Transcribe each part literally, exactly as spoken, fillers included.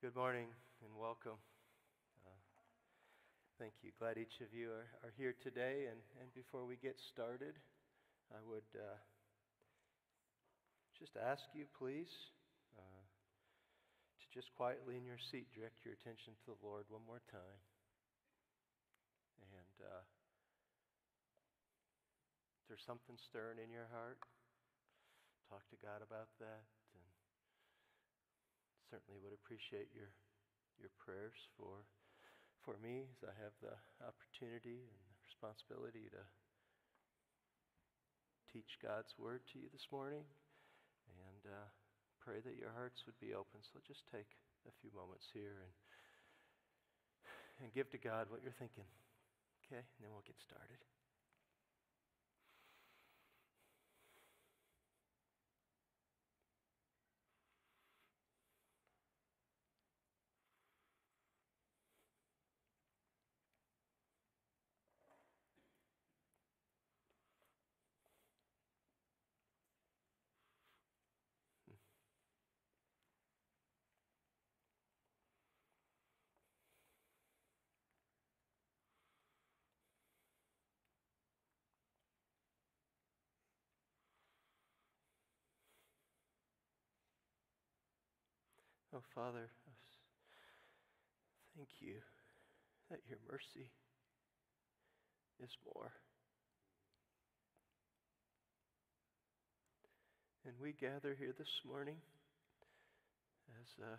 Good morning and welcome. Uh, thank you. Glad each of you are, are here today. And, and before we get started, I would uh, just ask you, please, uh, to just quietly in your seat direct your attention to the Lord one more time. And uh, if there's something stirring in your heart, talk to God about that. And certainly would appreciate your your prayers for for me as I have the opportunity and the responsibility to teach God's Word to you this morning, and uh, pray that your hearts would be open. So just take a few moments here and and give to God what you're thinking, okay? And then we'll get started. Oh, Father, thank you that your mercy is more. And we gather here this morning as a,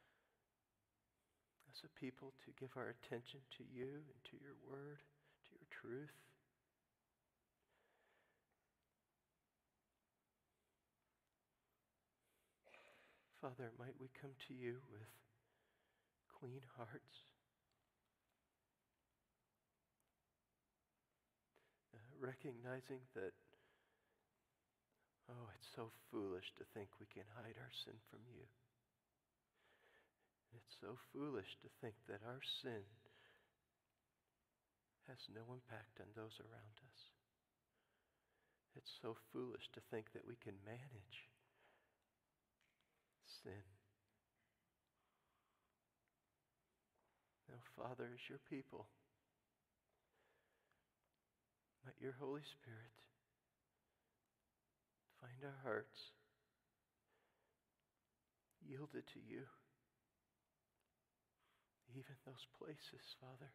as a people to give our attention to you and to your word, to your truth. Father, might we come to you with clean hearts, uh, recognizing that, oh, it's so foolish to think we can hide our sin from you. It's so foolish to think that our sin has no impact on those around us. It's so foolish to think that we can manage sin. Now, Father, as your people, might your Holy Spirit find our hearts yielded to you. Even those places, Father,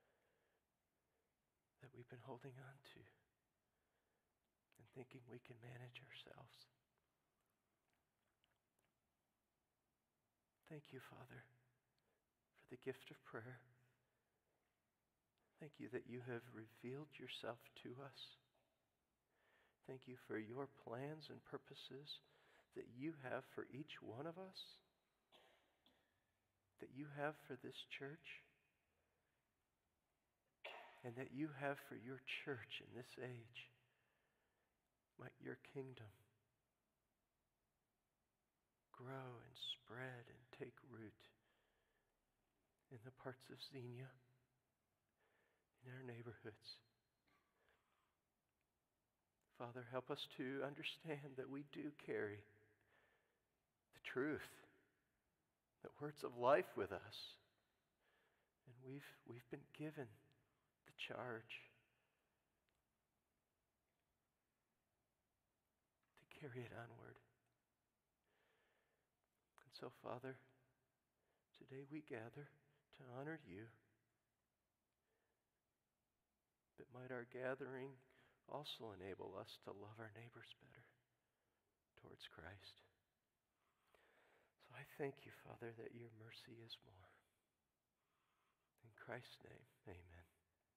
that we've been holding on to and thinking we can manage ourselves. Thank you, Father, for the gift of prayer. Thank you that you have revealed yourself to us. Thank you for your plans and purposes that you have for each one of us, that you have for this church, and that you have for your church in this age. Might your kingdom grow and spread and take root in the parts of Xenia, in our neighborhoods. Father, help us to understand that we do carry the truth, the words of life with us. And we've, we've been given the charge to carry it onward. And so, Father, today we gather to honor you. But might our gathering also enable us to love our neighbors better towards Christ. So I thank you, Father, that your mercy is more. In Christ's name, amen.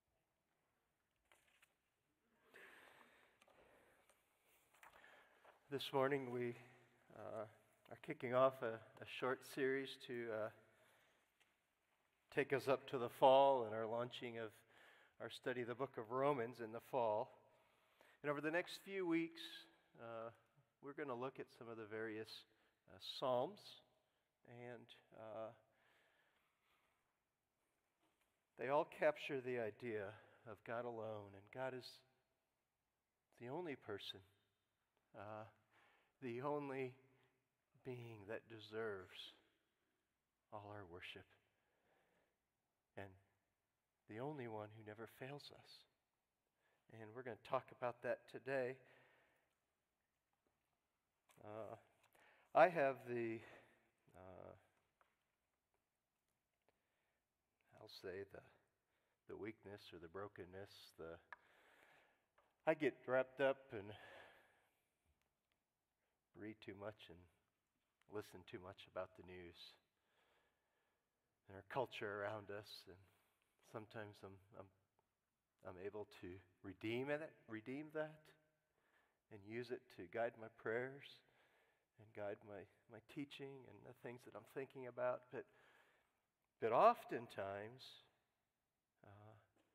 This morning we uh, are kicking off a, a short series to uh, take us up to the fall and our launching of our study of the book of Romans in the fall. And over the next few weeks, uh, we're going to look at some of the various uh, Psalms, and uh, they all capture the idea of God alone, and God is the only person, uh, the only being that deserves all our worship, and the only one who never fails us. And we're going to talk about that today. Uh, I have the, uh, I'll say the, the weakness or the brokenness. The I get wrapped up and read too much and listen too much about the news and our culture around us, and sometimes I'm I'm I'm able to redeem it, redeem that, and use it to guide my prayers and guide my, my teaching and the things that I'm thinking about. But but oftentimes uh,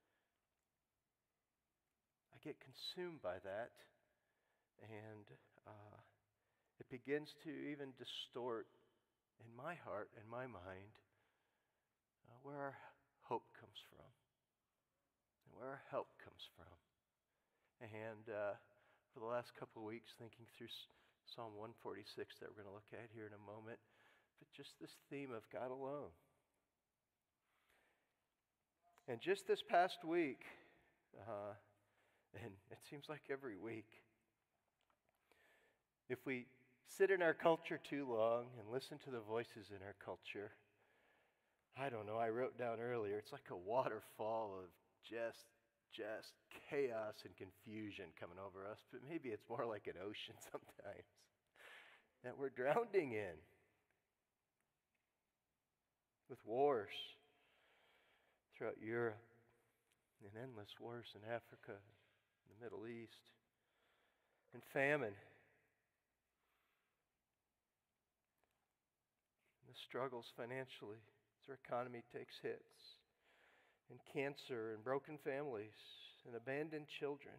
I get consumed by that, and uh, it begins to even distort in my heart and my mind uh, where our hope comes from and where our help comes from. And uh, for the last couple of weeks, thinking through Psalm one forty-six that we're going to look at here in a moment, but just this theme of God alone. And just this past week, uh, and it seems like every week, if we sit in our culture too long and listen to the voices in our culture, I don't know, I wrote down earlier, it's like a waterfall of just, just chaos and confusion coming over us, but maybe it's more like an ocean sometimes that we're drowning in with wars throughout Europe and endless wars in Africa, in the Middle East, and famine. And the struggles financially as our economy takes hits, and cancer and broken families and abandoned children,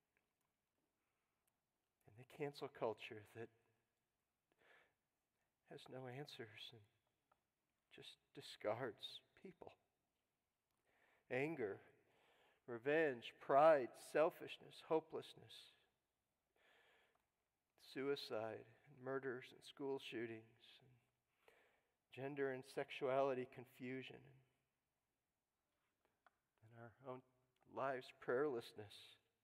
and the cancel culture that has no answers and just discards people. Anger, revenge, pride, selfishness, hopelessness, suicide, murders and school shootings, and gender and sexuality confusion, and our own lives' prayerlessness,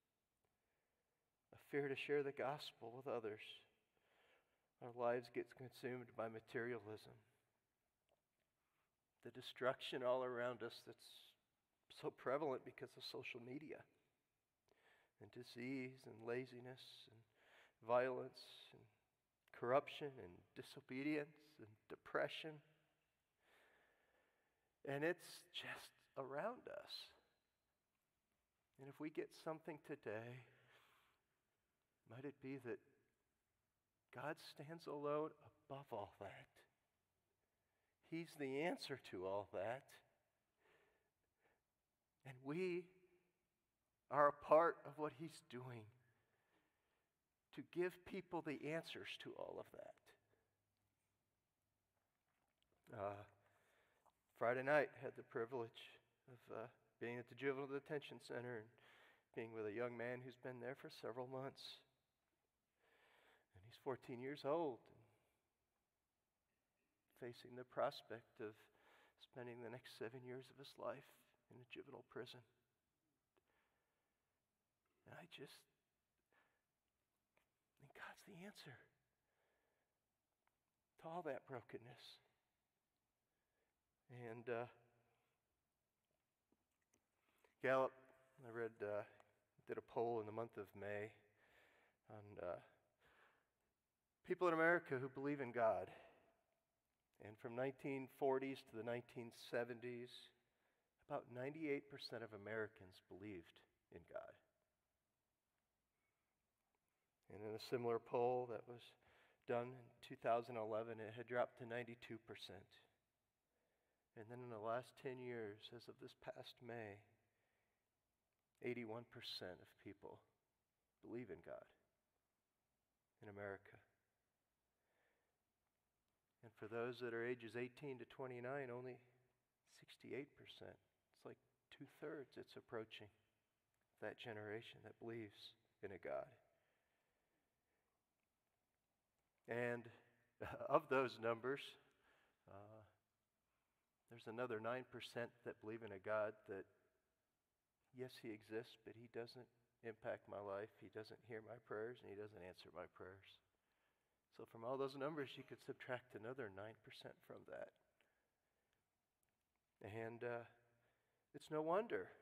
a fear to share the gospel with others. Our lives get consumed by materialism, the destruction all around us that's so prevalent because of social media, and disease and laziness and violence and corruption and disobedience and depression. And it's just around us. And if we get something today, might it be that God stands alone above all that? He's the answer to all that. And we are a part of what He's doing to give people the answers to all of that. Uh, Friday night, had the privilege of uh, being at the Juvenile Detention Center and being with a young man who's been there for several months. And he's fourteen years old, facing the prospect of spending the next seven years of his life in a juvenile prison. And I just think God's the answer to all that brokenness. And uh, Gallup, I read, uh, did a poll in the month of May on uh, people in America who believe in God. And from nineteen forties to the nineteen seventies, about ninety-eight percent of Americans believed in God. And in a similar poll that was done in two thousand eleven, it had dropped to ninety-two percent. And then in the last ten years, as of this past May, eighty-one percent of people believe in God in America. And for those that are ages eighteen to twenty-nine, only sixty-eight percent. It's like two-thirds it's approaching that generation that believes in a God. And of those numbers, uh, There's another nine percent that believe in a God that, yes, he exists, but he doesn't impact my life. He doesn't hear my prayers, and he doesn't answer my prayers. So from all those numbers, you could subtract another nine percent from that. And uh, it's no wonder.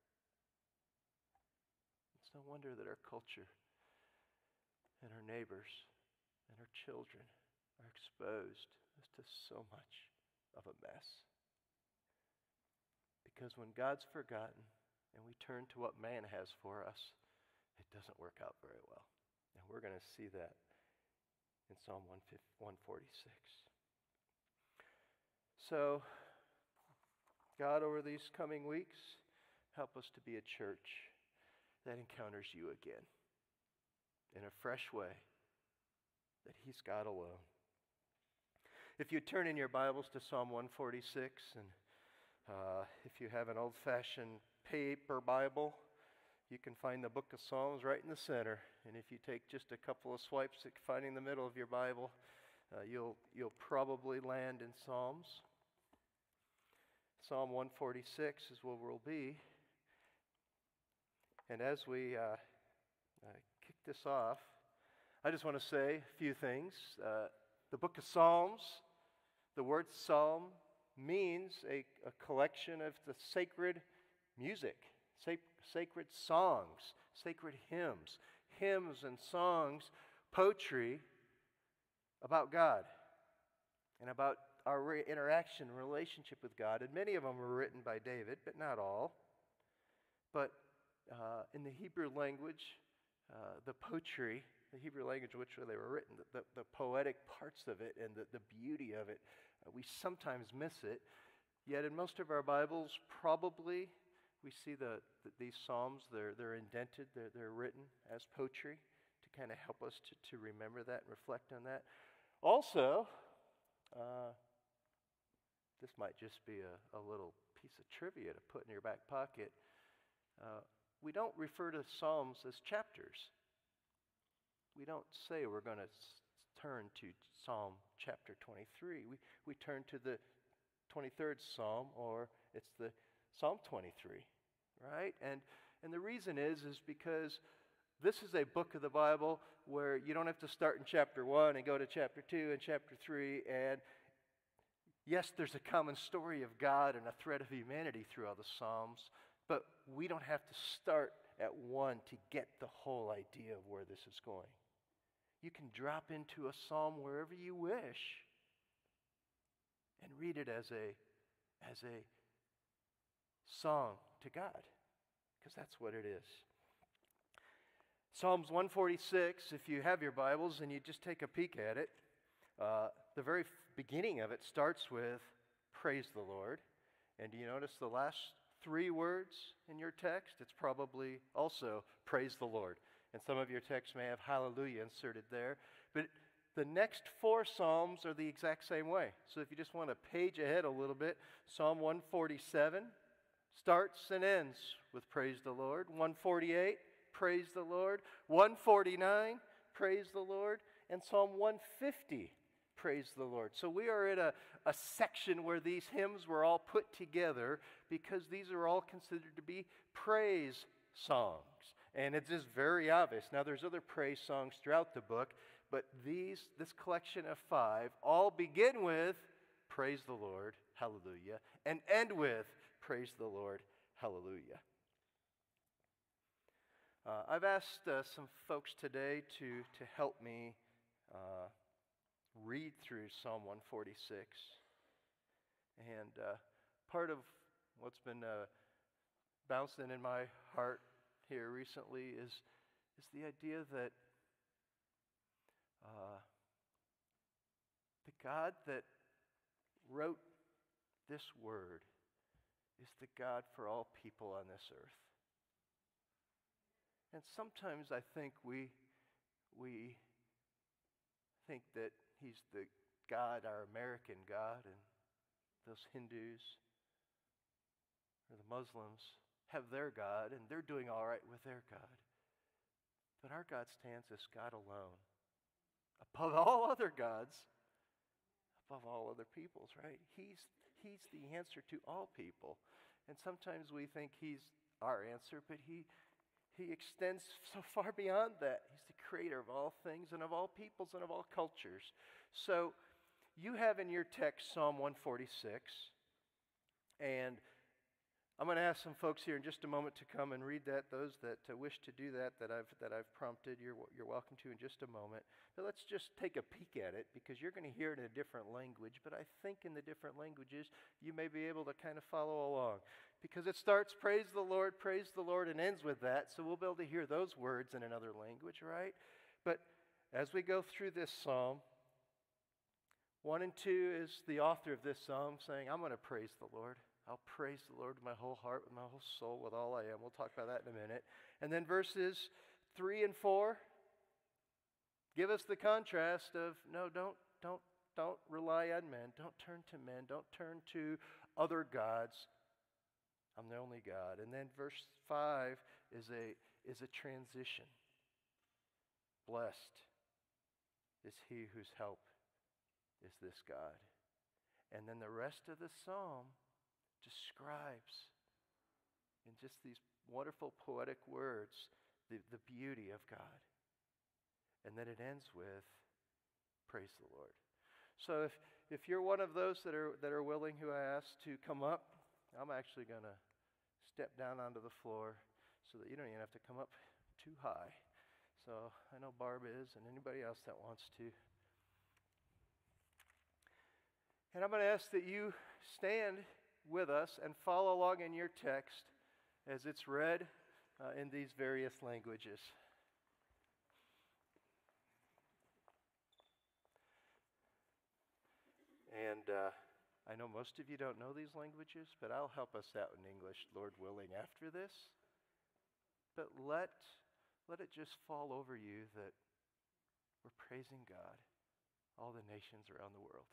It's no wonder that our culture and our neighbors and our children are exposed to so much of a mess. Because when God's forgotten and we turn to what man has for us, it doesn't work out very well. And we're going to see that in Psalm one forty-six. So, God, over these coming weeks, help us to be a church that encounters you again in a fresh way, that he's God alone. If you turn in your Bibles to Psalm one forty-six, and uh, if you have an old-fashioned paper Bible, you can find the book of Psalms right in the center. And if you take just a couple of swipes at finding the middle of your Bible, uh, you'll, you'll probably land in Psalms. Psalm one forty-six is where we'll be. And as we uh, uh, kick this off, I just want to say a few things. Uh, the book of Psalms, the word psalm means a, a collection of the sacred music, sac- sacred songs, sacred hymns, hymns and songs, poetry about God and about our re- interaction, relationship with God. And many of them were written by David, but not all. But uh, in the Hebrew language, uh, the poetry, the Hebrew language in which they were written, the, the, the poetic parts of it and the, the beauty of it, uh, we sometimes miss it. Yet in most of our Bibles, probably we see the, the these psalms, they're, they're indented, they're, they're written as poetry to kind of help us to, to remember that and reflect on that. Also, uh, this might just be a, a little piece of trivia to put in your back pocket. Uh, we don't refer to Psalms as chapters. We don't say we're going to s- turn to Psalm chapter twenty-three. We, we turn to the twenty-third Psalm, or it's the Psalm twenty-three, right? And, and the reason is, is because this is a book of the Bible where you don't have to start in chapter one and go to chapter two and chapter three. And yes, there's a common story of God and a thread of humanity through all the Psalms, but we don't have to start at one to get the whole idea of where this is going. You can drop into a psalm wherever you wish and read it as a, as a song to God, because that's what it is. Psalms one forty-six, if you have your Bibles and you just take a peek at it, uh, the very f- beginning of it starts with, praise the Lord. And do you notice the last three words in your text? It's probably also praise the Lord. And some of your texts may have hallelujah inserted there. But the next four Psalms are the exact same way. So if you just want to page ahead a little bit, Psalm one forty-seven starts and ends with praise the Lord. one forty-eight, praise the Lord. one forty-nine, praise the Lord. And Psalm one fifty, praise the Lord. So we are in a, a section where these hymns were all put together because these are all considered to be praise songs. And it's just very obvious. Now there's other praise songs throughout the book, but these, this collection of five all begin with praise the Lord, hallelujah, and end with praise the Lord, hallelujah. Uh, I've asked uh, some folks today to, to help me uh, read through Psalm one forty-six. And uh, part of what's been uh, bouncing in my heart here recently is, is the idea that uh, the God that wrote this word is the God for all people on this earth. And sometimes I think we we think that he's the God, our American God, and those Hindus or the Muslims have their God, and they're doing all right with their God. But our God stands as God alone, above all other gods, above all other peoples, right? He's, he's the answer to all people. And sometimes we think he's our answer, but he, he extends so far beyond that. He's the creator of all things and of all peoples and of all cultures. So you have in your text Psalm one forty-six, and I'm going to ask some folks here in just a moment to come and read that. Those that uh, wish to do that, that I've that I've prompted, you're you're welcome to in just a moment. But let's just take a peek at it, because you're going to hear it in a different language. But I think in the different languages, you may be able to kind of follow along, because it starts praise the Lord, praise the Lord, and ends with that. So we'll be able to hear those words in another language, right? But as we go through this psalm, one and two is the author of this psalm saying, I'm going to praise the Lord. I'll praise the Lord with my whole heart, with my whole soul, with all I am. We'll talk about that in a minute. And then verses three and four give us the contrast of, no, don't, don't, don't rely on men. Don't turn to men. Don't turn to other gods. I'm the only God. And then verse five is a, is a transition. Blessed is he whose help is this God. And then the rest of the psalm describes in just these wonderful poetic words the, the beauty of God. And then it ends with praise the Lord. So if, if you're one of those that are that are willing, who I asked to come up, I'm actually going to step down onto the floor so that you don't even have to come up too high. So I know Barb is, and anybody else that wants to. And I'm going to ask that you stand with us and follow along in your text as it's read uh, in these various languages. And uh, I know most of you don't know these languages, but I'll help us out in English, Lord willing, after this. But let, let it just fall over you that we're praising God, all the nations around the world.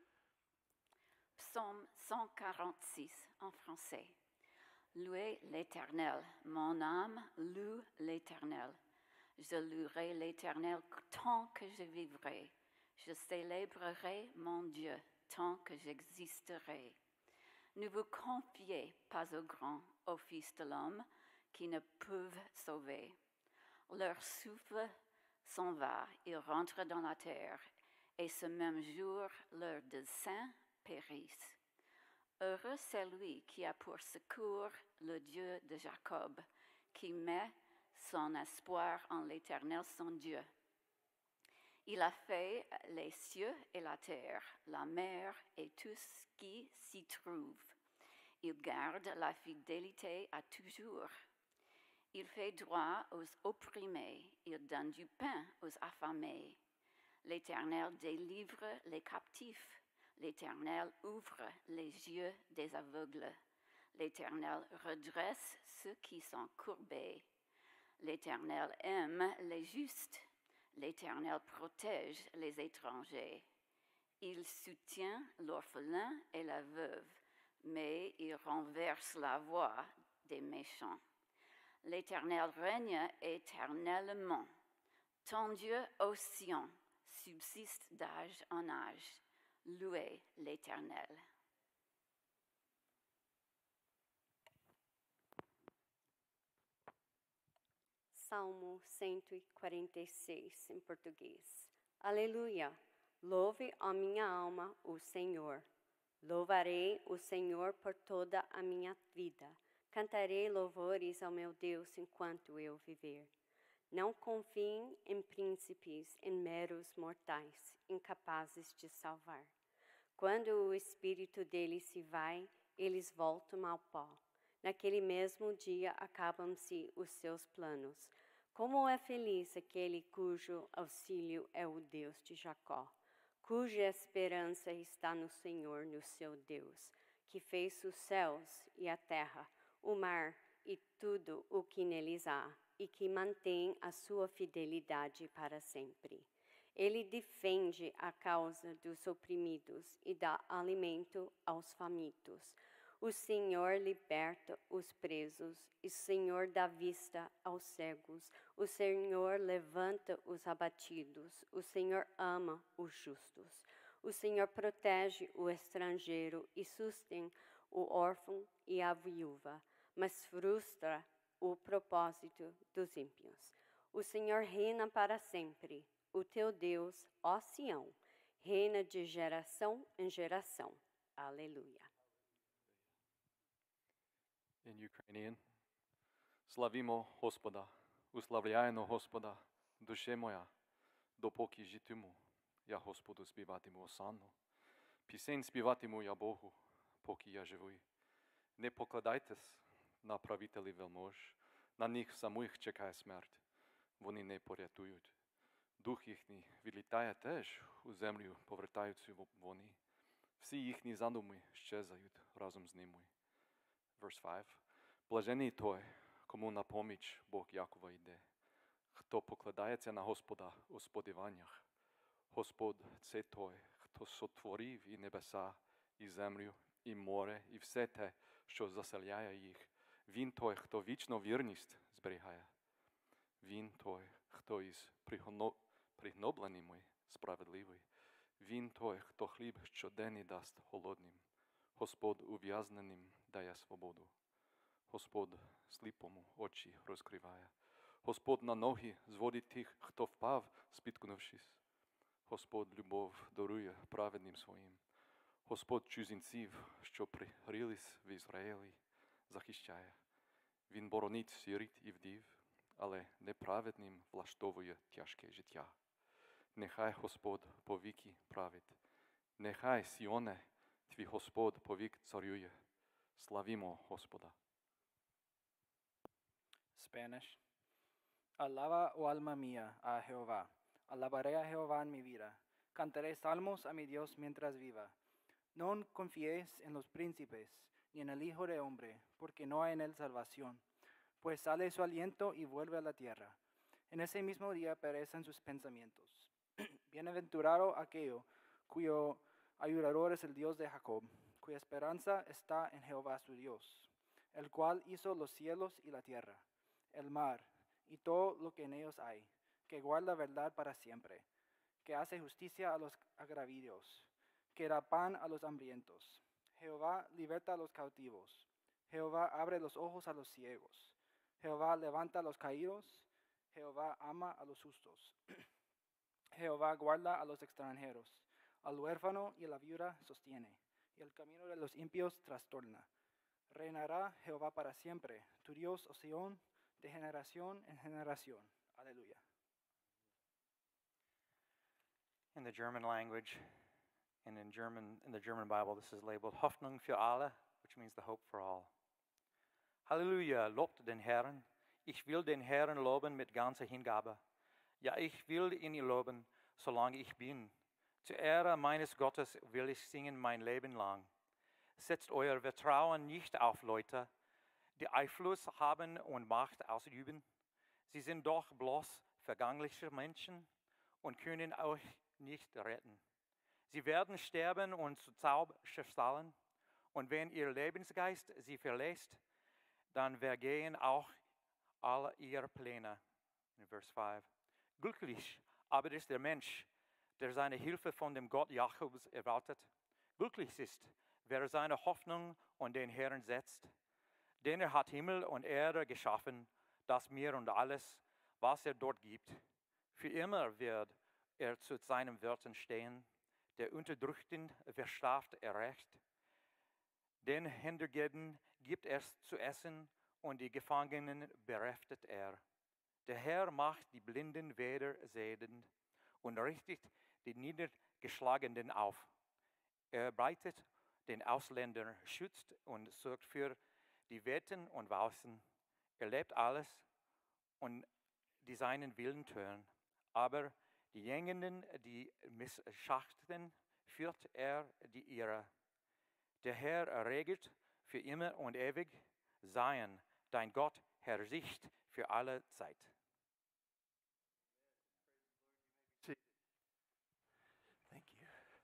Psaume cent quarante-six en français. Louez l'Éternel, mon âme loue l'Éternel. Je louerai l'Éternel tant que je vivrai. Je célébrerai mon Dieu tant que j'existerai. Ne vous confiez pas aux grands, aux fils de l'homme, qui ne peuvent sauver. Leur souffle s'en va, ils rentrent dans la terre, et ce même jour, leurs desseins périssent. Heureux celui qui a pour secours le Dieu de Jacob, qui met son espoir en l'Éternel son Dieu. Il a fait les cieux et la terre, la mer et tout ce qui s'y trouve. Il garde la fidélité à toujours. Il fait droit aux opprimés, il donne du pain aux affamés. L'Éternel délivre les captifs. L'Éternel ouvre les yeux des aveugles. L'Éternel redresse ceux qui sont courbés. L'Éternel aime les justes. L'Éternel protège les étrangers. Il soutient l'orphelin et la veuve, mais il renverse la voix des méchants. L'Éternel règne éternellement. Ton Dieu ô Sion subsiste d'âge en âge. Louez l'Éternel. Salmo cento e quarenta e seis, em português. Aleluia! Louve, ó minha alma, o Senhor. Louvarei o Senhor por toda a minha vida. Cantarei louvores ao meu Deus enquanto eu viver. Não confiem em príncipes, em meros mortais, incapazes de salvar. Quando o espírito deles se vai, eles voltam ao pó. Naquele mesmo dia acabam-se os seus planos. Como é feliz aquele cujo auxílio é o Deus de Jacó, cuja esperança está no Senhor, no seu Deus, que fez os céus e a terra, o mar e tudo o que neles há, e que mantém a sua fidelidade para sempre. Ele defende a causa dos oprimidos e dá alimento aos famintos. O Senhor liberta os presos, o Senhor dá vista aos cegos, o Senhor levanta os abatidos, o Senhor ama os justos. O Senhor protege o estrangeiro e sustém o órfão e a viúva, mas frustra o propósito dos ímpios. O Senhor reina para sempre. O teu Deus, ó Sião, reina de geração em geração. Aleluia. In Ukrainian. Славімо Господа, уславляємо Господа, душе моя, допоки житиму, я Господу співатиму осанну. Пісень співатиму я Богу, поки я живий. Не покладайтесь на правителів вельмож, на них самих чекає смерть, вони не порятують. Дух їхній відлітає теж, у землю повертаються вони. Всі їхні задуми щезають разом з ними. Verse five. Блажений той, кому на поміч Бог Якова йде, хто покладається на Господа у сподіваннях. Господь – це той, хто сотворив і небеса, і землю, і море, і все те, що заселяє їх. Він той, хто вічну вірність зберігає. Він той, хто із пригнобленими справедливий. Він той, хто хліб щоденний дасть голодним. Господь ув'язненим дає свободу. Господь сліпому очі розкриває. Господь на ноги зводить тих, хто впав, спіткнувшись. Господь любов дарує праведним своїм. Господь чужинців, що пригрілись в Ізраїлі, захищає. Він боронить сиріт і вдів, але неправедним влаштовує тяжке життя. Нехай Господь повіки править. Нехай, Сіоне, твій Господь повік царює. Славімо Господа. Spanish. Alaba, oh alma mía, a Jehová. Alabaré a Jehová en mi vida. Cantaré salmos a mi Dios mientras viva. No confíes en los príncipes, ni en el Hijo de Hombre, porque no hay en él salvación. Pues sale su aliento y vuelve a la tierra. En ese mismo día perecen sus pensamientos. Bienaventurado aquello cuyo ayudador es el Dios de Jacob, cuya esperanza está en Jehová su Dios, el cual hizo los cielos y la tierra, el mar y todo lo que en ellos hay, que guarda verdad para siempre, que hace justicia a los agraviados, que da pan a los hambrientos. Jehová liberta a los cautivos. Jehová abre los ojos a los ciegos. Jehová levanta a los caídos. Jehová ama a los justos. Jehová guarda a los extranjeros. Al huérfano y a la viuda sostiene, y el camino de los impíos trastorna. Reinará Jehová para siempre, tu Dios, oh Sión, de generación en generación. Aleluya. In the German language, and in German, in the German Bible, this is labeled Hoffnung für alle, which means the hope for all. Halleluja, lobt den Herrn. Ich will den Herrn loben mit ganzer Hingabe. Ja, ich will ihn loben, solange ich bin. Zur Ehre meines Gottes will ich singen mein Leben lang. Setzt euer Vertrauen nicht auf Leute, die Einfluss haben und Macht ausüben. Sie sind doch bloß vergängliche Menschen und können euch nicht retten. Sie werden sterben und zu Staub zerfallen. Und wenn ihr Lebensgeist sie verlässt, dann vergehen auch alle ihre Pläne. In Vers five. Glücklich aber ist der Mensch, der seine Hilfe von dem Gott Jakobs erwartet. Glücklich ist, wer seine Hoffnung an den Herrn setzt. Denn er hat Himmel und Erde geschaffen, das Meer und alles, was er dort gibt. Für immer wird er zu seinen Wörtern stehen. Der Unterdrückten verschafft er Recht. Den Hintergehen gibt er zu essen und die Gefangenen berechtigt er. Der Herr macht die Blinden wieder sehend und richtet die Niedergeschlagenen auf. Er breitet den Ausländern schützt und sorgt für die Wetten und Wausen. Er lebt alles und die seinen Willen tun. Aber die Jüngenden, die Misschachten, führt er die ihre. Der Herr regelt für immer und ewig. Sein, dein Gott, Herr Sicht für alle Zeit. Thank you.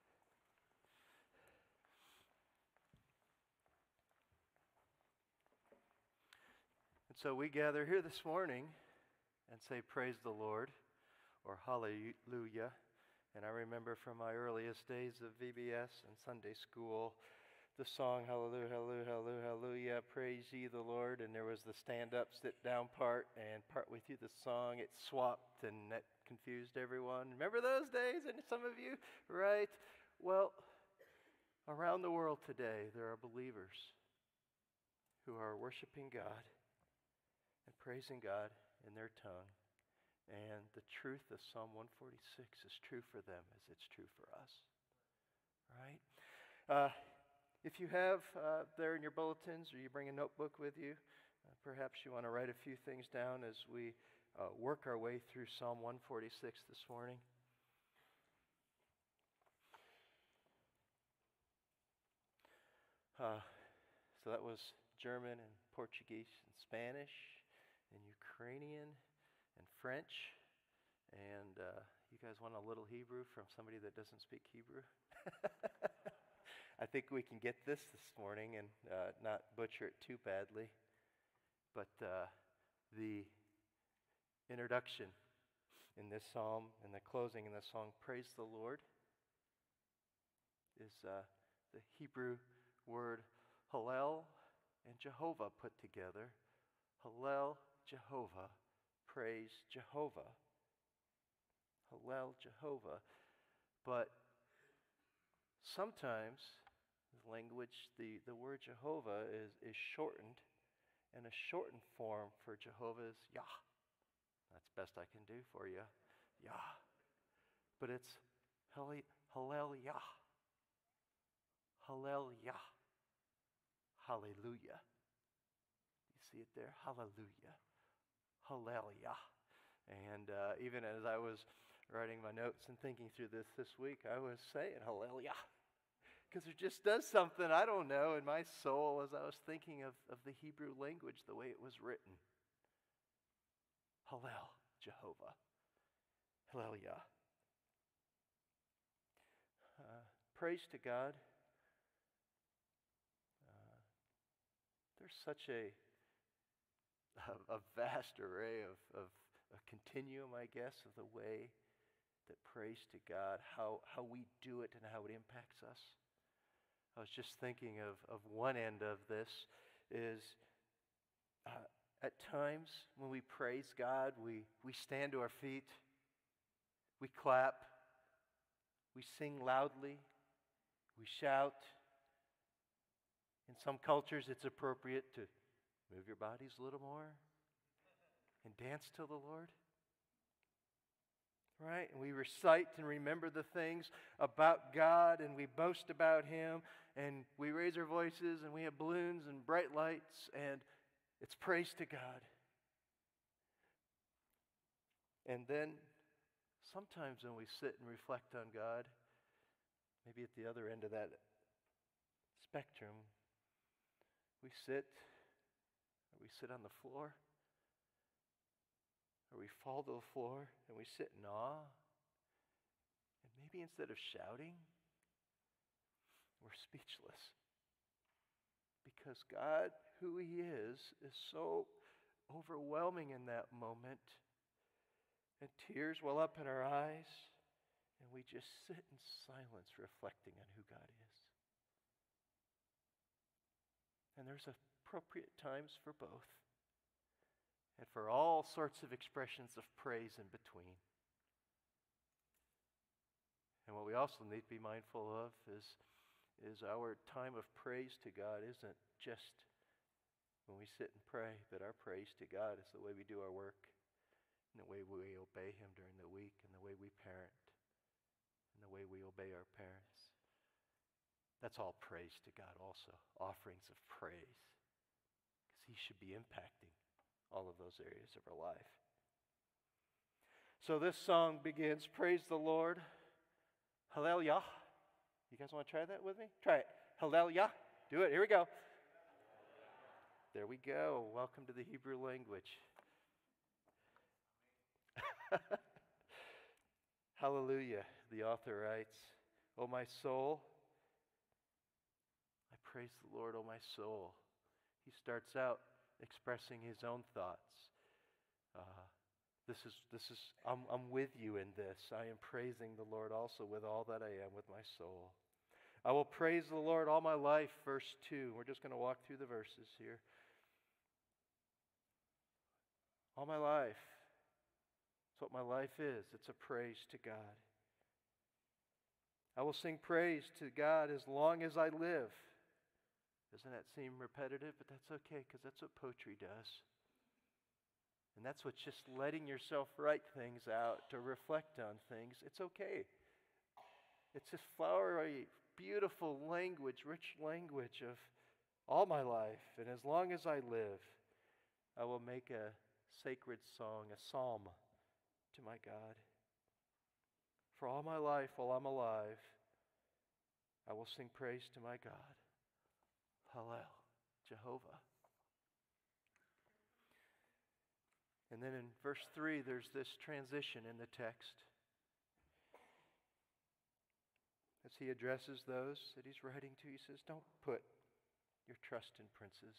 And so we gather here this morning and say, Praise the Lord, or Hallelujah, And I remember from my earliest days of V B S and Sunday school, the song, hallelujah, hallelujah, hallelujah, hallelujah, praise ye the Lord. And there was the stand-up, sit-down part, and partway through the song, it swapped, and that confused everyone. Remember those days? And some of you, right? Well, around the world today, there are believers who are worshiping God and praising God in their tongue. And the truth of Psalm one forty-six is true for them as it's true for us. Right? Uh, if you have uh, there in your bulletins, or you bring a notebook with you, uh, perhaps you want to write a few things down as we uh, work our way through Psalm one forty-six this morning. Uh, so that was German and Portuguese and Spanish and Ukrainian and French. And uh, you guys want a little Hebrew from somebody that doesn't speak Hebrew? I think we can get this this morning and uh, not butcher it too badly. But uh, the introduction in this psalm and the closing in this song, Praise the Lord, is uh, the Hebrew word Hallel and Jehovah put together. Hallel, Jehovah, praise Jehovah. Hallel, Jehovah. But sometimes the language, the, the word Jehovah is, is shortened, and a shortened form for Jehovah is Yah. That's best I can do for you. Yah. But it's Hallel Yah. Hallel Yah. Hallelujah. You see it there? Hallelujah. Hallelujah. And uh, even as I was writing my notes and thinking through this this week, I was saying Hallelujah. Because it just does something, I don't know, in my soul as I was thinking of, of the Hebrew language, the way it was written. Hallel, Jehovah. Hallelujah. Uh, praise to God. Uh, there's such a, a, a vast array of, of a continuum, I guess, of the way that praise to God, how, how we do it and how it impacts us. I was just thinking of, of one end of this is uh, at times when we praise God, we, we stand to our feet, we clap, we sing loudly, we shout. In some cultures, it's appropriate to move your bodies a little more and dance to the Lord. Right? And we recite and remember the things about God, and we boast about Him, and we raise our voices, and we have balloons and bright lights, and it's praise to God. And then sometimes when we sit and reflect on God, maybe at the other end of that spectrum, we sit, or we sit on the floor, or we fall to the floor and we sit in awe. And maybe instead of shouting, we're speechless. Because God, who He is, is so overwhelming in that moment. And tears well up in our eyes. And we just sit in silence reflecting on who God is. And there's appropriate times for both. And for all sorts of expressions of praise in between. And what we also need to be mindful of is, is our time of praise to God isn't just when we sit and pray, but our praise to God is the way we do our work, and the way we obey Him during the week, and the way we parent, and the way we obey our parents. That's all praise to God also, offerings of praise, because He should be impacting all of those areas of our life. So this song begins, praise the Lord, Hallelujah. You guys want to try that with me? Try it. Hallelujah. Do it. Here we go. There we go. Welcome to the Hebrew language. Hallelujah. The author writes, O my soul, I praise the Lord, O my soul. He starts out expressing his own thoughts. Uh, This is, this is I'm, I'm with you in this. I am praising the Lord also with all that I am, with my soul. I will praise the Lord all my life, verse two. We're just going to walk through the verses here. All my life. That's what my life is. It's a praise to God. I will sing praise to God as long as I live. Doesn't that seem repetitive? But that's okay, because that's what poetry does. And that's what just letting yourself write things out, to reflect on things. It's okay. It's this flowery, beautiful language, rich language of all my life. And as long as I live, I will make a sacred song, a psalm to my God. For all my life, while I'm alive, I will sing praise to my God. Hallel, Jehovah. And then in verse three, there's this transition in the text. As he addresses those that he's writing to, he says, don't put your trust in princes.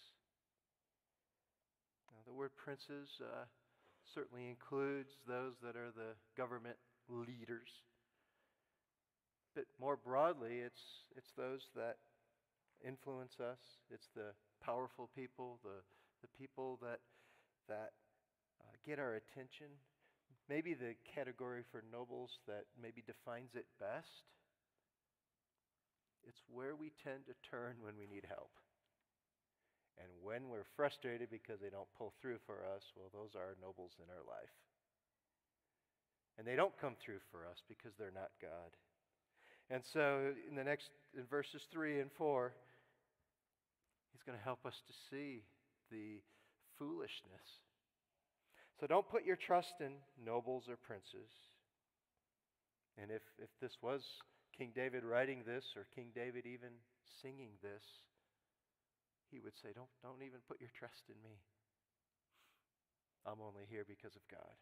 Now, the word princes uh, certainly includes those that are the government leaders. But more broadly, it's, it's those that influence us. It's the powerful people, the, the people that, that uh, get our attention. Maybe the category for nobles that maybe defines it best. It's where we tend to turn when we need help. And when we're frustrated because they don't pull through for us, well, those are nobles in our life. And they don't come through for us because they're not God. And so in the next, in verses three and four, he's going to help us to see the foolishness. So don't put your trust in nobles or princes. And if, if this was King David writing this, or King David even singing this, he would say, don't, don't even put your trust in me. I'm only here because of God.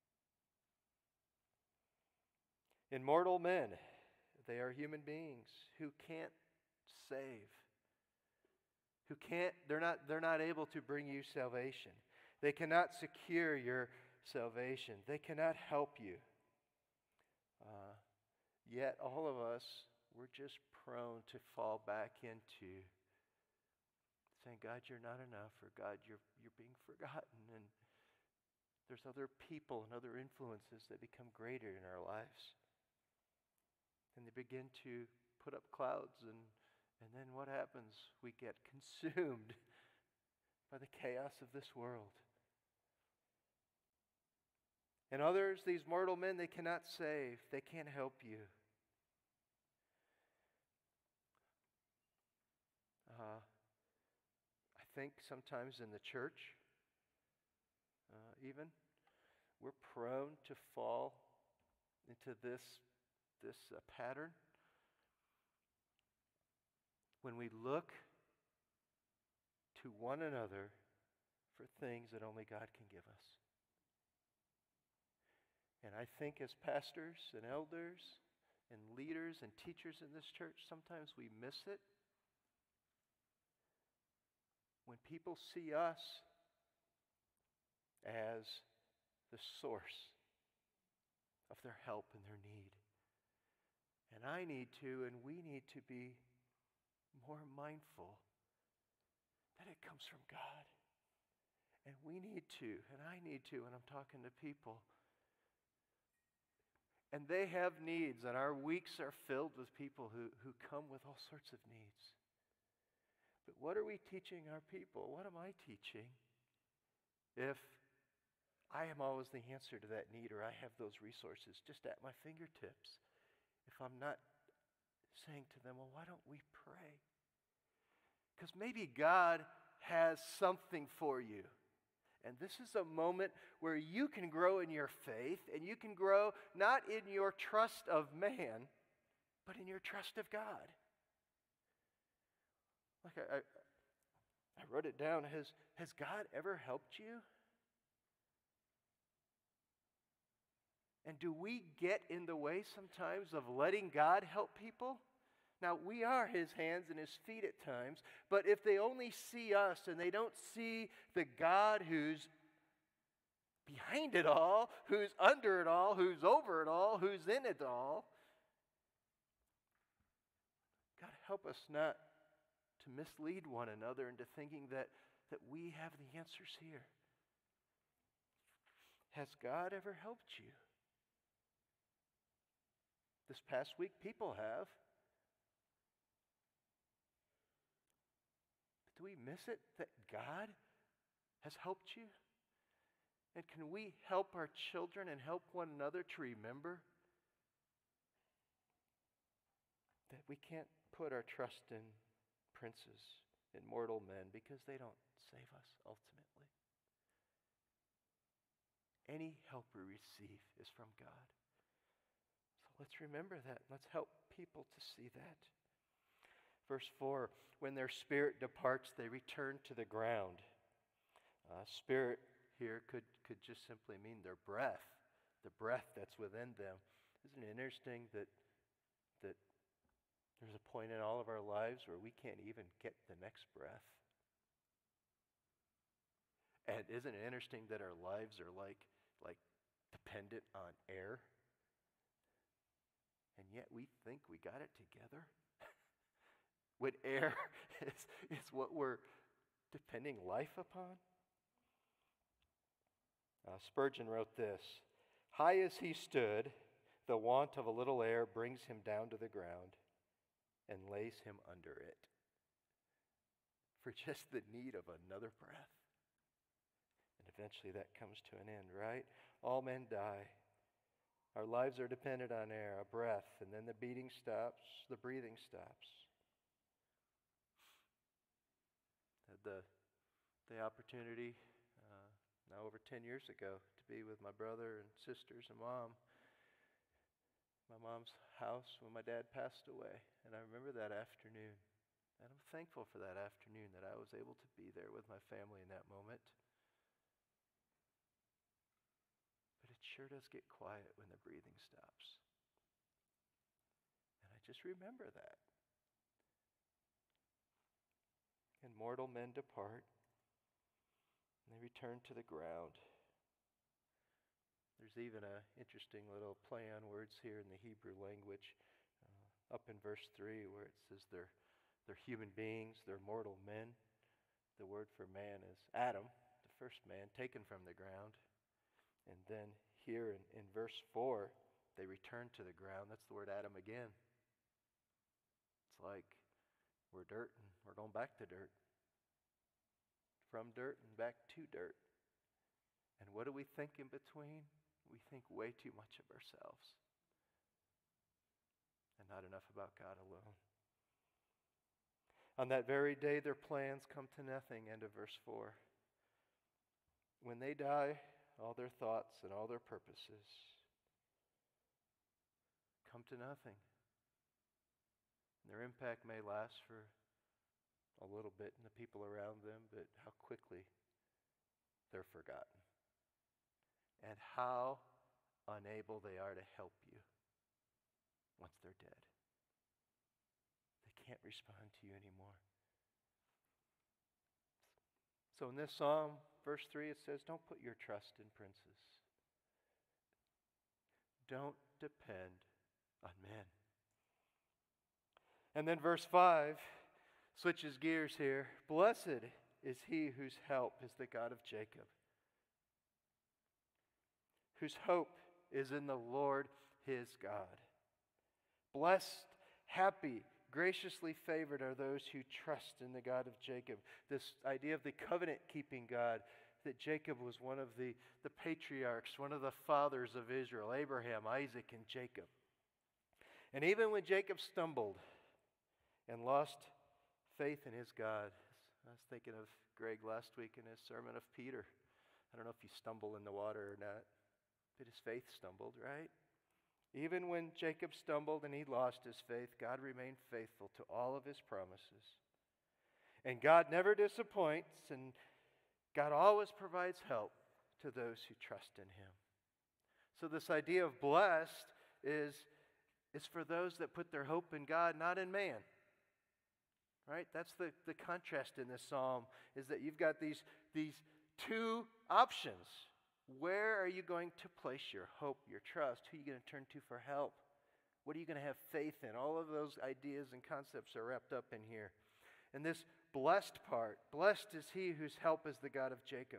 In mortal men, they are human beings who can't save. Who can't, they're not, they're not able to bring you salvation. They cannot secure your salvation. They cannot help you. Uh, yet all of us, we're just prone to fall back into saying, God, you're not enough, or God, you're, you're being forgotten. And there's other people and other influences that become greater in our lives. And they begin to put up clouds, and, and then what happens? We get consumed by the chaos of this world. And others, these mortal men, they cannot save. They can't help you. Uh, I think sometimes in the church, uh, even, we're prone to fall into this, this uh, pattern. When we look to one another for things that only God can give us. And I think as pastors and elders and leaders and teachers in this church, sometimes we miss it. When people see us as the source of their help and their need. And I need to, and we need to be more mindful that it comes from God. And we need to, and I need to, when I'm talking to people. And they have needs, and our weeks are filled with people who, who come with all sorts of needs. But what are we teaching our people? What am I teaching if I am always the answer to that need, or I have those resources just at my fingertips? If I'm not saying to them, well, why don't we pray? Because maybe God has something for you. And this is a moment where you can grow in your faith, and you can grow not in your trust of man, but in your trust of God. Like I, I, I wrote it down. Has, has God ever helped you? And do we get in the way sometimes of letting God help people? Now, we are his hands and his feet at times, but if they only see us and they don't see the God who's behind it all, who's under it all, who's over it all, who's in it all. God, help us not to mislead one another into thinking that, that we have the answers here. Has God ever helped you? This past week, people have. But do we miss it that God has helped you? And can we help our children and help one another to remember that we can't put our trust in princes, in mortal men, because they don't save us ultimately. Any help we receive is from God. So let's remember that. Let's help people to see that. Verse four, when their spirit departs, they return to the ground. Uh, spirit here could, could just simply mean their breath, the breath that's within them. Isn't it interesting that, that there's a point in all of our lives where we can't even get the next breath? And isn't it interesting that our lives are like, like dependent on air? And yet we think we got it together? When air is, is what we're depending life upon? Uh, Spurgeon wrote this, "High as he stood, the want of a little air brings him down to the ground and lays him under it for just the need of another breath." And eventually that comes to an end, right? All men die. Our lives are dependent on air, a breath, and then the beating stops, the breathing stops. Had the, the opportunity uh, now over ten years ago to be with my brother and sisters and mom. My mom's house when my dad passed away. And I remember that afternoon. And I'm thankful for that afternoon that I was able to be there with my family in that moment. But it sure does get quiet when the breathing stops. And I just remember that. And mortal men depart, and they return to the ground. There's even an interesting little play on words here in the Hebrew language, uh, up in verse three, where it says they're, they're human beings, they're mortal men. The word for man is Adam, the first man, taken from the ground. And then here in, in verse four, they return to the ground. That's the word Adam again. It's like we're dirt and we're going back to dirt. From dirt and back to dirt. And what do we think in between? We think way too much of ourselves and not enough about God alone. On that very day, their plans come to nothing. End of verse four. When they die, all their thoughts and all their purposes come to nothing. Their impact may last for a little bit in the people around them, but how quickly they're forgotten. And how unable they are to help you once they're dead. They can't respond to you anymore. So in this psalm, verse three, it says, don't put your trust in princes. Don't depend on men. And then verse five switches gears here. Blessed is he whose help is the God of Jacob, whose hope is in the Lord his God. Blessed, happy, graciously favored are those who trust in the God of Jacob. This idea of the covenant-keeping God, that Jacob was one of the, the patriarchs, one of the fathers of Israel, Abraham, Isaac, and Jacob. And even when Jacob stumbled and lost faith in his God, I was thinking of Greg last week in his sermon of Peter. I don't know if you stumble in the water or not, but his faith stumbled, right? Even when Jacob stumbled and he lost his faith, God remained faithful to all of his promises. And God never disappoints, and God always provides help to those who trust in him. So this idea of blessed is, is for those that put their hope in God, not in man. Right? That's the, the contrast in this psalm, is that you've got these, these two options. Where are you going to place your hope, your trust? Who are you going to turn to for help? What are you going to have faith in? All of those ideas and concepts are wrapped up in here. And this blessed part, blessed is he whose help is the God of Jacob.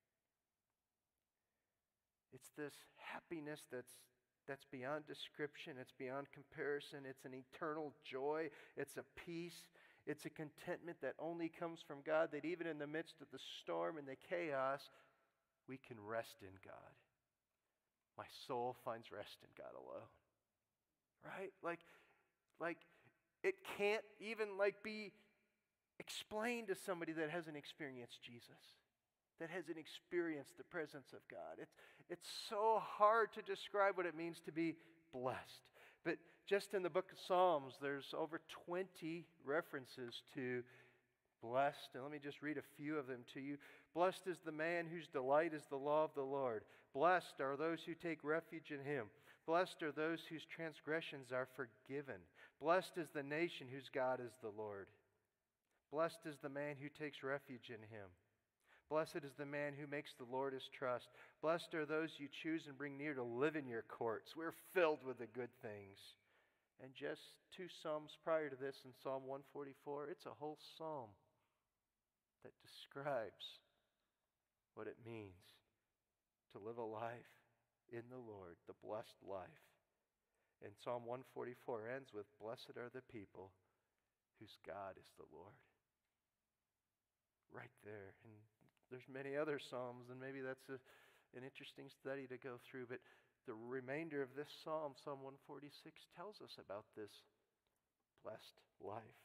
It's this happiness that's that's beyond description. It's beyond comparison. It's an eternal joy. It's a peace. It's a contentment that only comes from God, that even in the midst of the storm and the chaos, we can rest in God. My soul finds rest in God alone. Right? Like, like it can't even like be explained to somebody that hasn't experienced Jesus, that hasn't experienced the presence of God. It's, it's so hard to describe what it means to be blessed. But just in the book of Psalms, there's over twenty references to blessed. And let me just read a few of them to you. Blessed is the man whose delight is the law of the Lord. Blessed are those who take refuge in him. Blessed are those whose transgressions are forgiven. Blessed is the nation whose God is the Lord. Blessed is the man who takes refuge in him. Blessed is the man who makes the Lord his trust. Blessed are those you choose and bring near to live in your courts. We're filled with the good things. And just two Psalms prior to this, in Psalm one forty-four, it's a whole psalm that describes what it means to live a life in the Lord, the blessed life. And Psalm one forty-four ends with, blessed are the people whose God is the Lord. Right there. And there's many other Psalms, and maybe that's a, an interesting study to go through, but the remainder of this Psalm, Psalm one forty-six, tells us about this blessed life.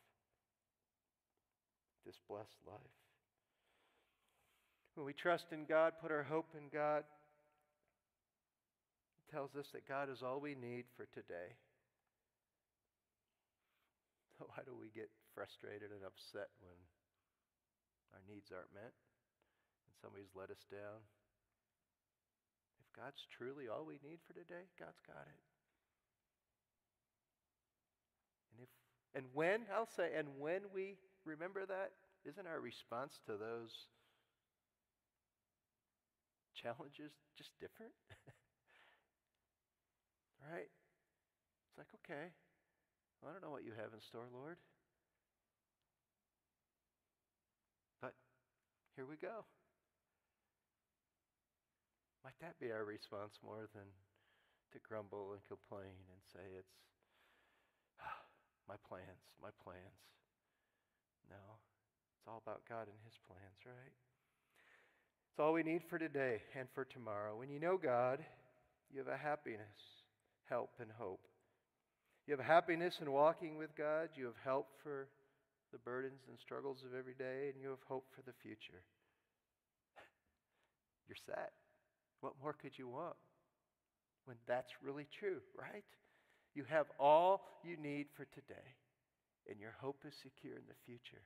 This blessed life. When we trust in God, put our hope in God, it tells us that God is all we need for today. So why do we get frustrated and upset when our needs aren't met and somebody's let us down? If God's truly all we need for today, God's got it. And if and when, I'll say, and when we remember that, isn't our response to those challenges just different? Right? It's like, okay, well, I don't know what you have in store, Lord. But here we go. Might that be our response more than to grumble and complain and say it's ah, my plans, my plans. No, it's all about God and his plans, right? It's all we need for today and for tomorrow. When you know God, you have a happiness, help, and hope. You have happiness in walking with God. You have help for the burdens and struggles of every day, and you have hope for the future. You're set. What more could you want when that's really true, right? You have all you need for today, and your hope is secure in the future.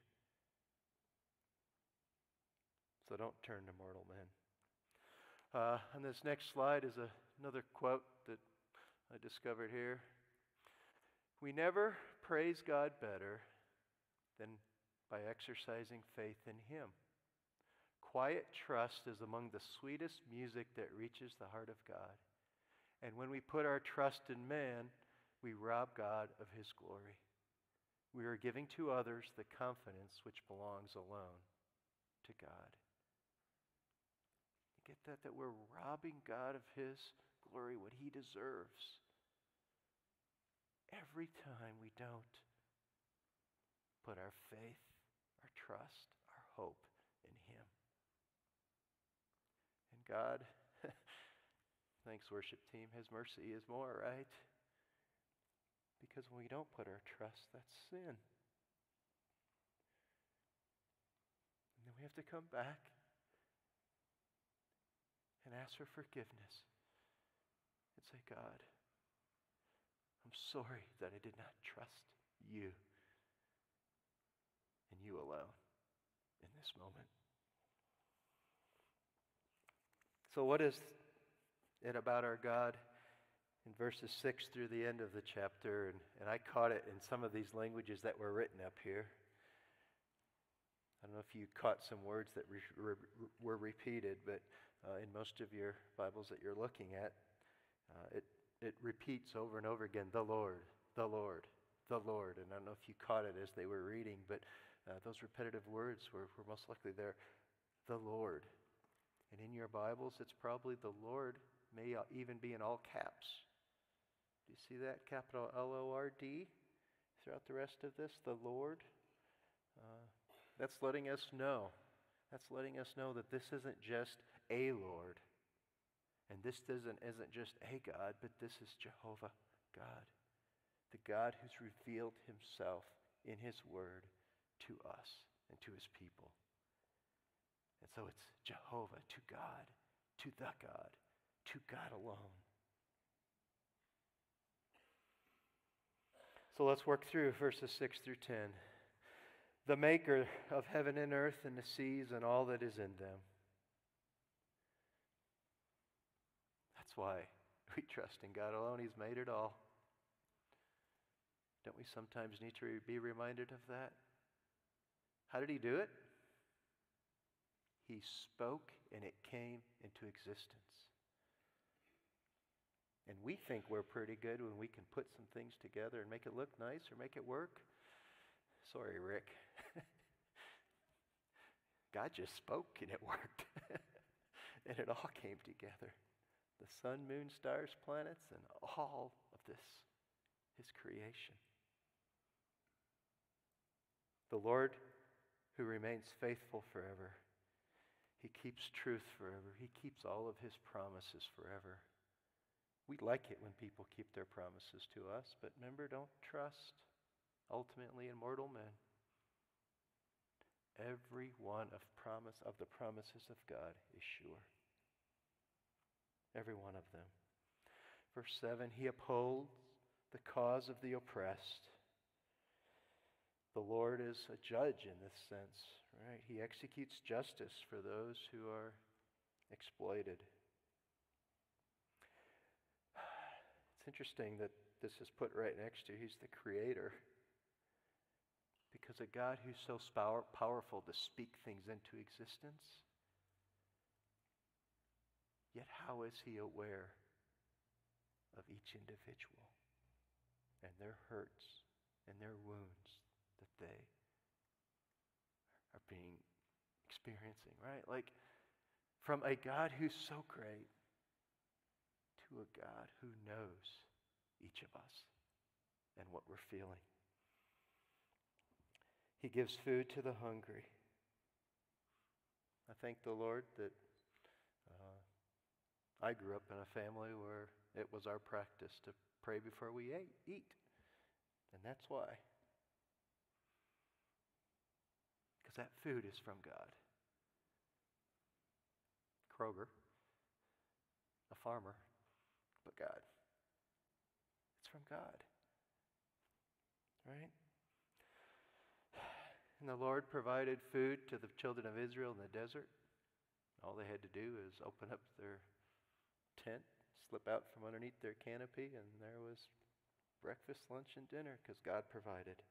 So don't turn to mortal men. Uh, on this next slide is a, another quote that I discovered here. We never praise God better than by exercising faith in him. Quiet trust is among the sweetest music that reaches the heart of God. And when we put our trust in man, we rob God of his glory. We are giving to others the confidence which belongs alone to God. You get that? That we're robbing God of his glory, what he deserves, every time we don't put our faith, our trust, our hope in him. And God, thanks worship team, his mercy is more, right? Because when we don't put our trust, that's sin. And then we have to come back and ask for forgiveness and say, God, I'm sorry that I did not trust you and you alone in this moment. So what is it about our God in verses six through the end of the chapter? And, and I caught it in some of these languages that were written up here. I don't know know if you caught some words that re- re- were repeated, but uh, in most of your Bibles that you're looking at, uh, it, it repeats over and over again, the Lord, the Lord, the Lord. And I don't know if you caught it as they were reading, but uh, those repetitive words were, were most likely there, the Lord. And in your Bibles, it's probably the Lord, may even be in all caps. Do you see that? Capital L O R D throughout the rest of this, the Lord. Uh, that's letting us know. That's letting us know that this isn't just a Lord. And this isn't, isn't just a God, but this is Jehovah God. The God who's revealed himself in his word to us and to his people. And so it's Jehovah, to God, to the God, to God alone. So let's work through verses six through ten. The maker of heaven and earth and the seas and all that is in them. That's why we trust in God alone. He's made it all. Don't we sometimes need to be reminded of that? How did he do it? He spoke and it came into existence. And we think we're pretty good when we can put some things together and make it look nice or make it work. Sorry, Rick. God just spoke and it worked. And it all came together. The sun, moon, stars, planets, and all of this, his creation. The Lord who remains faithful forever. He keeps truth forever. He keeps all of his promises forever. We like it when people keep their promises to us, but remember, don't trust ultimately in mortal men. Every one of promise of the promises of God is sure. Every one of them. Verse seven, he upholds the cause of the oppressed. The Lord is a judge in this sense, right? He executes justice for those who are exploited. It's interesting that this is put right next to, he's the creator. Because a God who's so power, powerful to speak things into existence, yet how is he aware of each individual and their hurts and their wounds that they are being experiencing, right? Like from a God who's so great to a God who knows each of us and what we're feeling. He gives food to the hungry. I thank the Lord that uh, I grew up in a family where it was our practice to pray before we ate, eat. And that's why. Because that food is from God. Kroger, a farmer, but God. It's from God. Right? And the Lord provided food to the children of Israel in the desert. All they had to do is open up their tent, slip out from underneath their canopy, and there was breakfast, lunch, and dinner because God provided.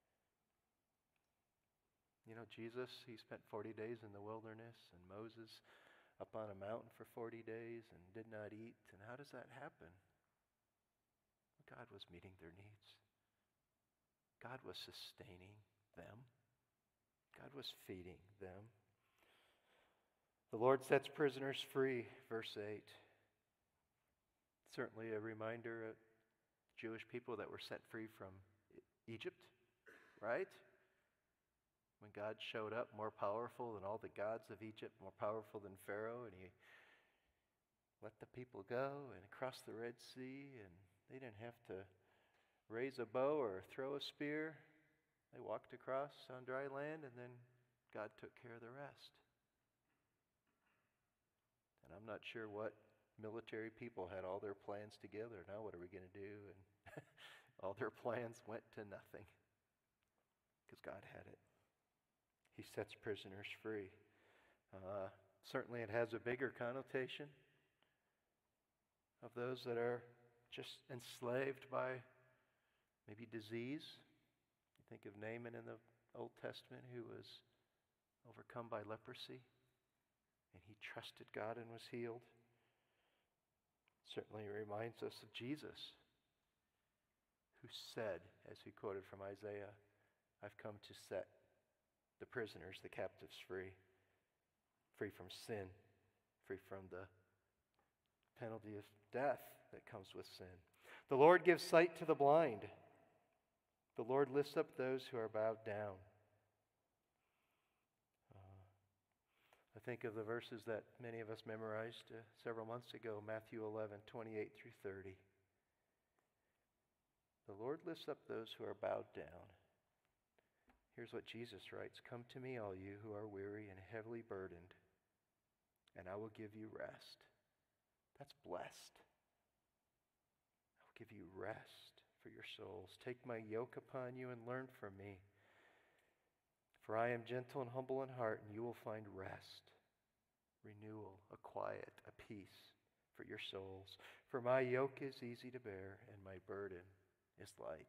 You know, Jesus, he spent forty days in the wilderness, and Moses up on a mountain for forty days and did not eat. And how does that happen? God was meeting their needs. God was sustaining them. God was feeding them. The Lord sets prisoners free, verse eight. Certainly a reminder of Jewish people that were set free from Egypt, right? When God showed up more powerful than all the gods of Egypt, more powerful than Pharaoh, and he let the people go and across the Red Sea, and they didn't have to raise a bow or throw a spear. They walked across on dry land, and then God took care of the rest. And I'm not sure what military people had all their plans together. Now what are we going to do? And all their plans went to nothing because God had it. He sets prisoners free. Uh, certainly it has a bigger connotation of those that are just enslaved by maybe disease. You think of Naaman in the Old Testament, who was overcome by leprosy, and he trusted God and was healed. Certainly reminds us of Jesus, who said, as he quoted from Isaiah, I've come to set the prisoners, the captives free, free from sin, free from the penalty of death that comes with sin. The Lord gives sight to the blind. The Lord lifts up those who are bowed down. Uh, I think of the verses that many of us memorized uh, several months ago, Matthew eleven, twenty-eight through thirty. The Lord lifts up those who are bowed down. Here's what Jesus writes, come to me, all you who are weary and heavily burdened, and I will give you rest. That's blessed. I will give you rest for your souls. Take my yoke upon you and learn from me. For I am gentle and humble in heart, and you will find rest, renewal, a quiet, a peace for your souls. For my yoke is easy to bear, and my burden is light.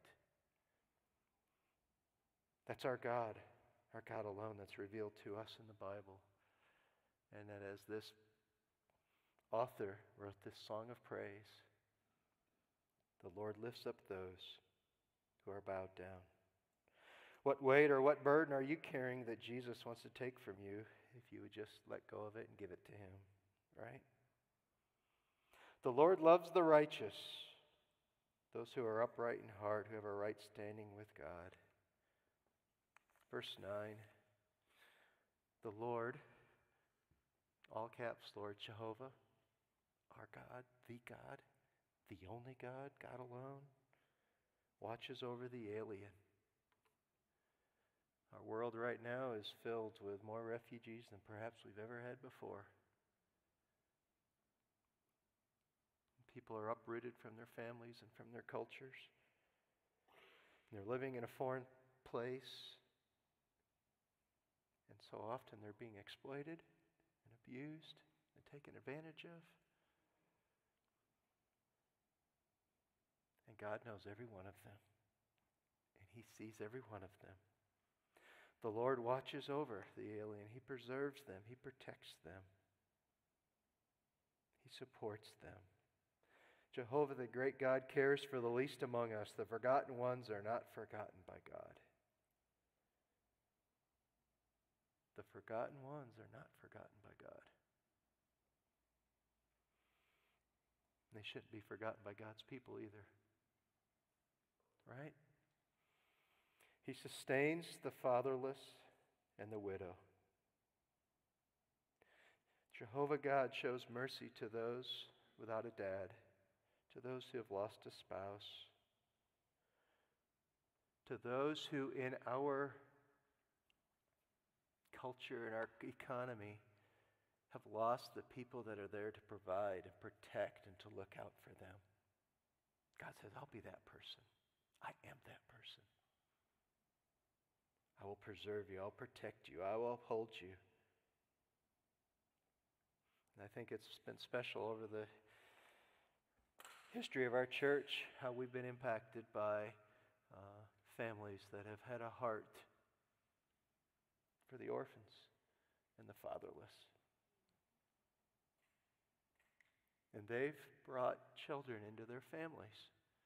That's our God, our God alone that's revealed to us in the Bible. And that as this author wrote this song of praise, the Lord lifts up those who are bowed down. What weight or what burden are you carrying that Jesus wants to take from you if you would just let go of it and give it to him, right? The Lord loves the righteous, those who are upright in heart, who have a right standing with God. Verse nine, the Lord, all caps, Lord, Jehovah, our God, the God, the only God, God alone, watches over the alien. Our world right now is filled with more refugees than perhaps we've ever had before. People are uprooted from their families and from their cultures. They're living in a foreign place. And so often they're being exploited and abused and taken advantage of. And God knows every one of them. And he sees every one of them. The Lord watches over the alien. He preserves them. He protects them. He supports them. Jehovah, the great God, cares for the least among us. The forgotten ones are not forgotten by God. The forgotten ones are not forgotten by God. They shouldn't be forgotten by God's people either. Right? He sustains the fatherless and the widow. Jehovah God shows mercy to those without a dad, to those who have lost a spouse, to those who in our culture and our economy have lost the people that are there to provide and protect and to look out for them. God says, I'll be that person. I am that person. I will preserve you. I'll protect you. I will uphold you. And I think it's been special over the history of our church, how we've been impacted by uh, families that have had a heart for the orphans and the fatherless. And they've brought children into their families.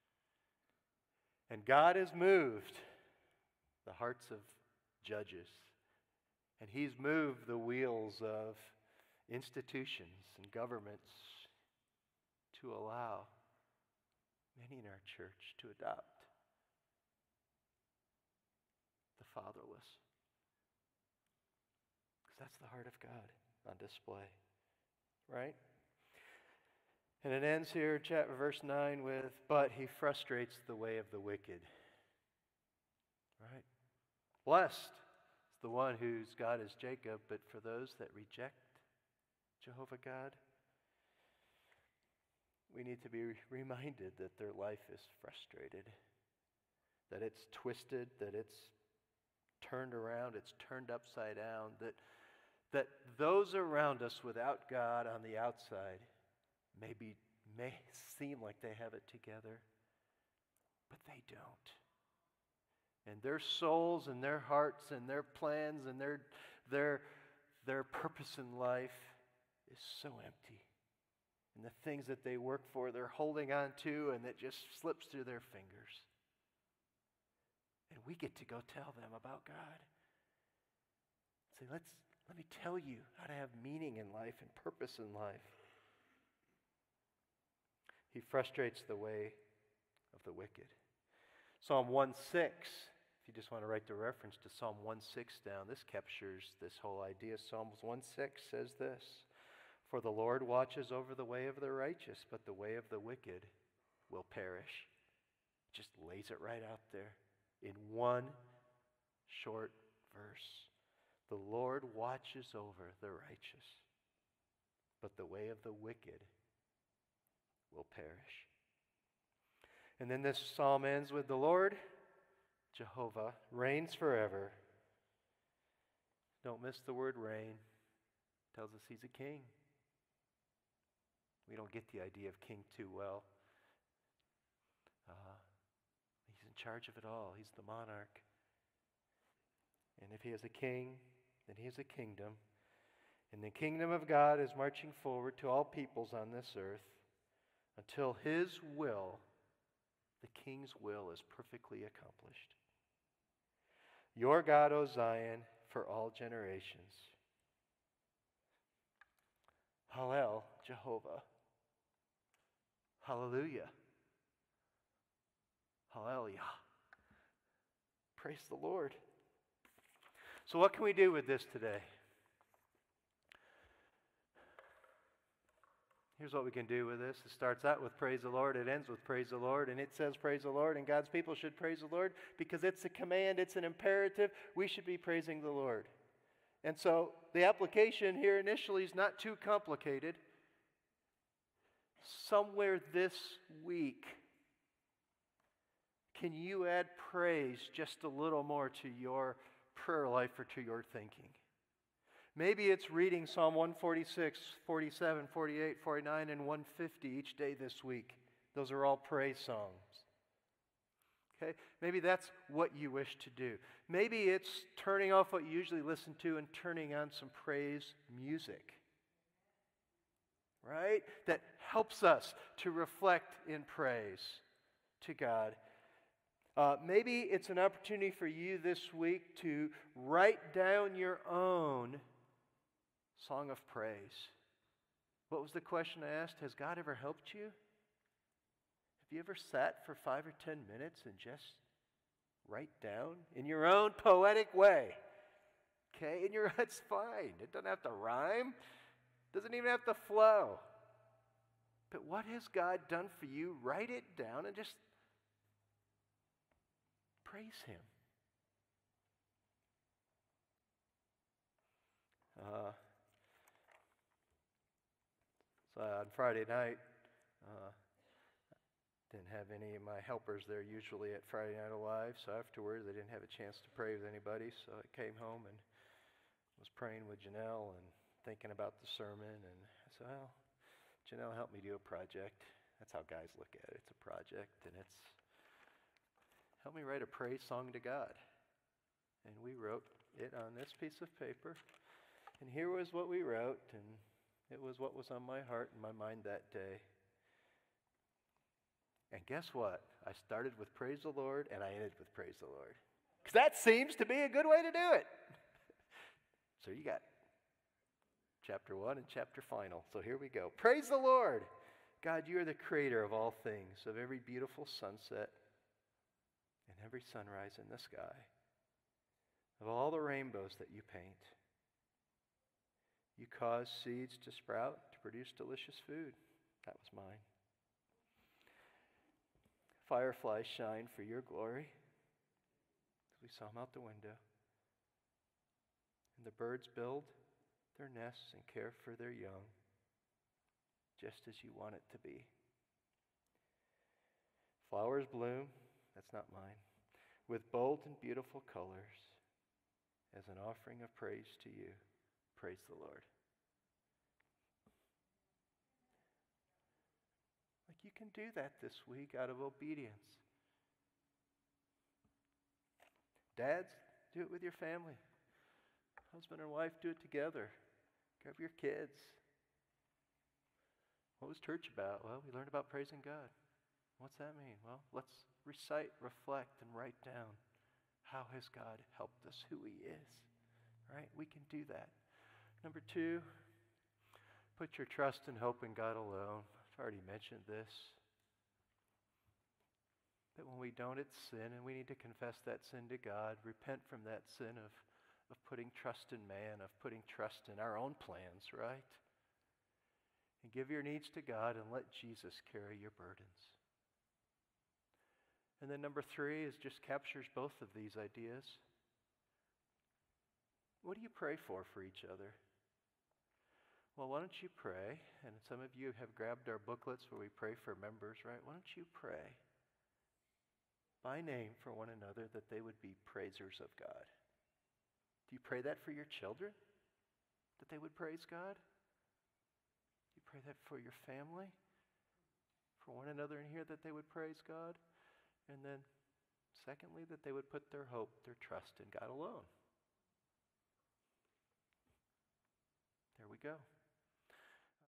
And God has moved the hearts of judges. And he's moved the wheels of institutions and governments to allow many in our church to adopt the fatherless. Because that's the heart of God on display. Right? And it ends here, chapter verse nine, with, but he frustrates the way of the wicked. Right? Blessed is the one whose God is Jacob, but for those that reject Jehovah God, we need to be reminded that their life is frustrated, that it's twisted, that it's turned around, it's turned upside down, that, that those around us without God on the outside maybe may seem like they have it together, but they don't. And their souls and their hearts and their plans and their, their, their purpose in life is so empty. And the things that they work for, they're holding on to, and it just slips through their fingers. And we get to go tell them about God. Say, let's, let me tell you how to have meaning in life and purpose in life. He frustrates the way of the wicked. Psalm one six, if you just want to write the reference to Psalm one six down, this captures this whole idea. Psalms one six says this, "For the Lord watches over the way of the righteous, but the way of the wicked will perish." Just lays it right out there in one short verse. The Lord watches over the righteous, but the way of the wicked will perish. And then this psalm ends with, "The Lord, Jehovah, reigns forever." Don't miss the word reign. It tells us he's a king. We don't get the idea of king too well. Uh, he's in charge of it all. He's the monarch. And if he is a king, then he is a kingdom. And the kingdom of God is marching forward to all peoples on this earth until his will, the king's will, is perfectly accomplished. Your God, O Zion, for all generations. Hallel, Jehovah. Hallelujah. Hallelujah. Praise the Lord. So what can we do with this today? Here's what we can do with this. It starts out with praise the Lord. It ends with praise the Lord. And it says praise the Lord. And God's people should praise the Lord because it's a command. It's an imperative. We should be praising the Lord. And so the application here initially is not too complicated. Somewhere this week, can you add praise just a little more to your prayer life or to your thinking? Maybe it's reading Psalm one forty-six, forty-seven, forty-eight, forty-nine, and one fifty each day this week. Those are all praise songs. Okay? Maybe that's what you wish to do. Maybe it's turning off what you usually listen to and turning on some praise music. Right? That helps us to reflect in praise to God. Uh, maybe it's an opportunity for you this week to write down your own song of praise. What was the question I asked? Has God ever helped you? Have you ever sat for five or ten minutes and just write down in your own poetic way? Okay, in your it's fine. It doesn't have to rhyme. It doesn't even have to flow. But what has God done for you? Write it down and just praise Him. Uh, so on Friday night, uh, didn't have any of my helpers there usually at Friday Night Alive, so afterwards I didn't have a chance to pray with anybody, so I came home and was praying with Janelle and thinking about the sermon, and I said, well, Janelle helped me do a project. That's how guys look at it. It's a project, and it's help me write a praise song to God. And we wrote it on this piece of paper, and here was what we wrote, and it was what was on my heart and my mind that day. And guess what? I started with praise the Lord, and I ended with praise the Lord. Because that seems to be a good way to do it. So you got chapter one and chapter final. So here we go. Praise the Lord. God, you are the creator of all things, of every beautiful sunset and every sunrise in the sky, of all the rainbows that you paint. You cause seeds to sprout to produce delicious food. That was mine. Fireflies shine for your glory. We saw them out the window. And the birds build their nests and care for their young, just as you want it to be. Flowers bloom, that's not mine, with bold and beautiful colors as an offering of praise to you. Praise the Lord. Like you can do that this week out of obedience. Dads, do it with your family. Husband and wife, do it together. Grab your kids. What was church about? Well, we learned about praising God. What's that mean? Well, let's recite, reflect, and write down how has God helped us, who he is. Right? We can do that. Number two, put your trust and hope in God alone. I've already mentioned this. That when we don't, it's sin, and we need to confess that sin to God, repent from that sin of, of putting trust in man, of putting trust in our own plans, right? And give your needs to God and let Jesus carry your burdens. And then number three is just captures both of these ideas. What do you pray for for each other? Well, why don't you pray, and some of you have grabbed our booklets where we pray for members, right? Why don't you pray by name for one another that they would be praisers of God? Do you pray that for your children? That they would praise God? Do you pray that for your family? For one another in here that they would praise God? And then, secondly, that they would put their hope, their trust in God alone. There we go.